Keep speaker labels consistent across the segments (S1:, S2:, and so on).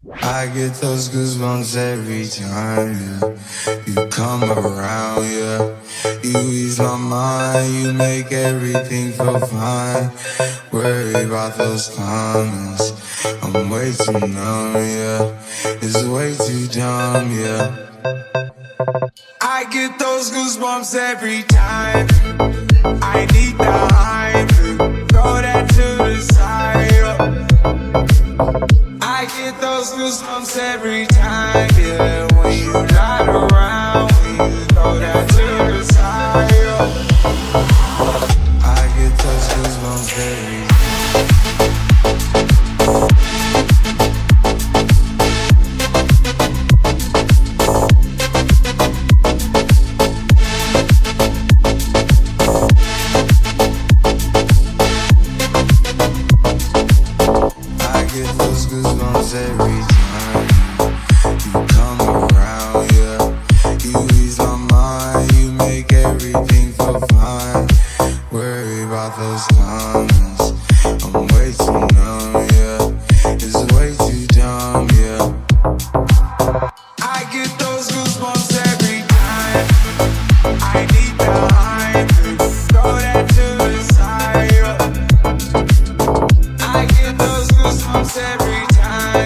S1: I get those goosebumps every time, yeah. You come around, yeah. You ease my mind, you make everything feel fine. Worry about those comments, I'm way too numb, yeah. It's way too dumb, yeah. I get those goosebumps every time. I need the hype, throw that to the side, yeah. I get those goosebumps every time, yeah. When you're not around, when you throw that to the side, yeah. I get those goosebumps every time. Every time you come around, yeah. You ease my mind, you make everything feel fine. Worry about those comments, I'm way too numb, yeah. It's way too dumb, yeah. I get those goosebumps every time. I need the hype, throw that to the side, yeah. I get those goosebumps every time.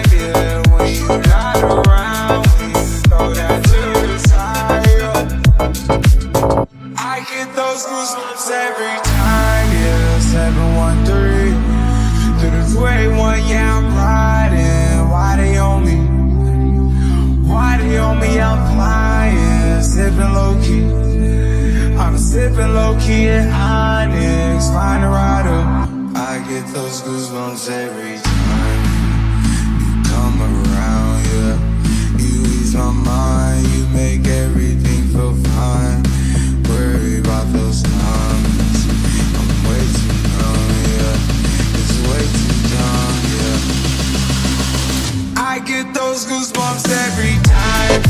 S1: Goosebumps every time, yeah. 713 through the 281, yeah, I'm riding. Why they on me? Why they on me? I'm flying, sipping low key. I'm sipping low key at Onyx, find a rider. I get those goosebumps every time you come around, yeah. You ease my mind, you make everything feel fine. Worry about those comments, I'm way too numb, yeah. It's way too dumb, yeah. I get those goosebumps every time.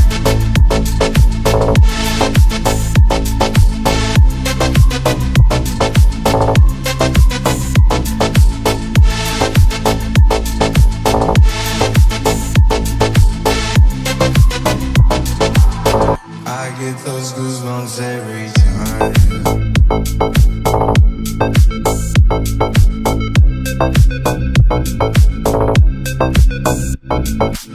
S1: I get those goosebumps every time. Yeah.